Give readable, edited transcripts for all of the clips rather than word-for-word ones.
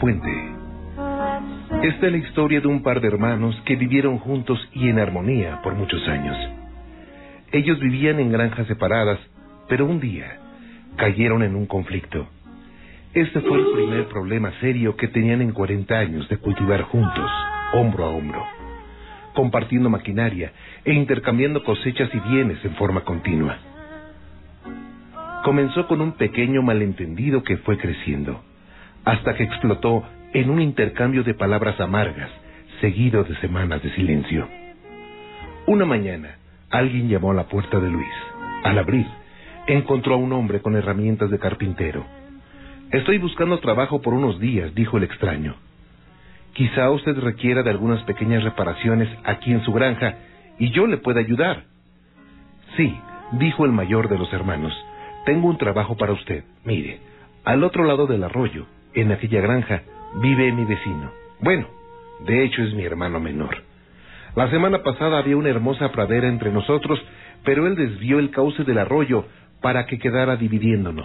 puente. Esta es la historia de un par de hermanos que vivieron juntos y en armonía por muchos años. Ellos vivían en granjas separadas, pero un día cayeron en un conflicto. Este fue el primer problema serio que tenían en 40 años de cultivar juntos, hombro a hombro, compartiendo maquinaria e intercambiando cosechas y bienes en forma continua. Comenzó con un pequeño malentendido que fue creciendo, hasta que explotó en un intercambio de palabras amargas, seguido de semanas de silencio. Una mañana, alguien llamó a la puerta de Luis. Al abrir, encontró a un hombre con herramientas de carpintero. «Estoy buscando trabajo por unos días», dijo el extraño. «Quizá usted requiera de algunas pequeñas reparaciones aquí en su granja, y yo le pueda ayudar». «Sí», dijo el mayor de los hermanos, «tengo un trabajo para usted. Mire, al otro lado del arroyo, en aquella granja, vive mi vecino. Bueno, de hecho es mi hermano menor. La semana pasada había una hermosa pradera entre nosotros, pero él desvió el cauce del arroyo para que quedara dividiéndonos.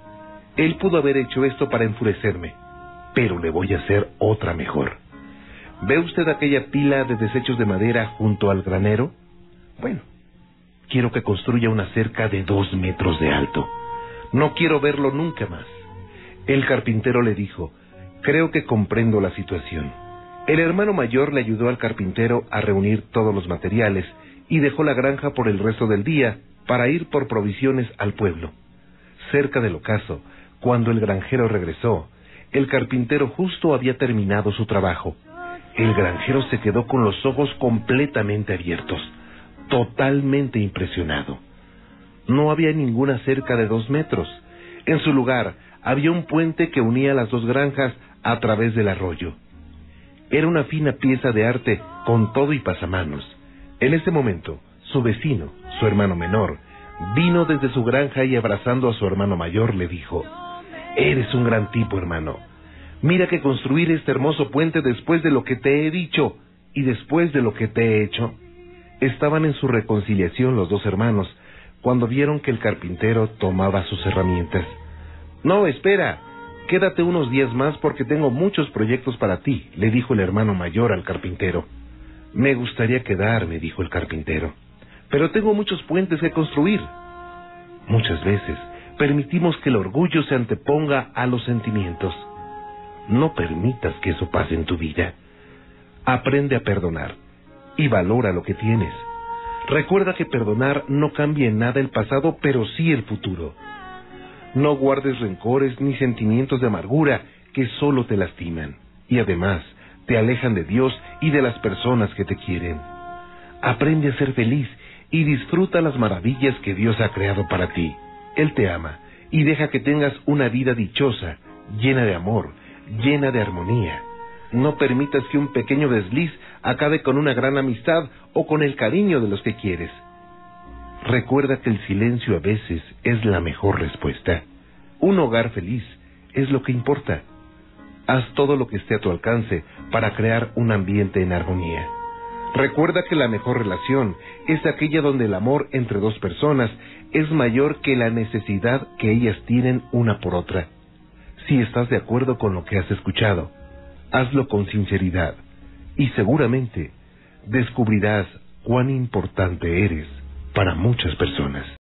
Él pudo haber hecho esto para enfurecerme, pero le voy a hacer otra mejor. ¿Ve usted aquella pila de desechos de madera junto al granero? Bueno, quiero que construya una cerca de 2 metros de alto. No quiero verlo nunca más». El carpintero le dijo: «Creo que comprendo la situación». El hermano mayor le ayudó al carpintero a reunir todos los materiales y dejó la granja por el resto del día para ir por provisiones al pueblo. Cerca del ocaso, cuando el granjero regresó, el carpintero justo había terminado su trabajo. El granjero se quedó con los ojos completamente abiertos, totalmente impresionado. No había ninguna cerca de 2 metros. En su lugar, había un puente que unía las dos granjas a través del arroyo. Era una fina pieza de arte con todo y pasamanos. En ese momento, su vecino, su hermano menor, vino desde su granja y abrazando a su hermano mayor le dijo: «Eres un gran tipo, hermano. Mira que construir este hermoso puente después de lo que te he dicho y después de lo que te he hecho». Estaban en su reconciliación los dos hermanos cuando vieron que el carpintero tomaba sus herramientas. «No, espera. Quédate unos días más porque tengo muchos proyectos para ti», le dijo el hermano mayor al carpintero. «Me gustaría quedarme», dijo el carpintero, «pero tengo muchos puentes que construir». Muchas veces permitimos que el orgullo se anteponga a los sentimientos. No permitas que eso pase en tu vida. Aprende a perdonar y valora lo que tienes. Recuerda que perdonar no cambia en nada el pasado, pero sí el futuro. No guardes rencores ni sentimientos de amargura que solo te lastiman y además te alejan de Dios y de las personas que te quieren. Aprende a ser feliz y disfruta las maravillas que Dios ha creado para ti. Él te ama y deja que tengas una vida dichosa, llena de amor, llena de armonía. No permitas que un pequeño desliz acabe con una gran amistad o con el cariño de los que quieres. Recuerda que el silencio a veces es la mejor respuesta. Un hogar feliz es lo que importa. Haz todo lo que esté a tu alcance para crear un ambiente en armonía. Recuerda que la mejor relación es aquella donde el amor entre dos personas es mayor que la necesidad que ellas tienen una por otra. Si estás de acuerdo con lo que has escuchado, hazlo con sinceridad y seguramente descubrirás cuán importante eres para muchas personas.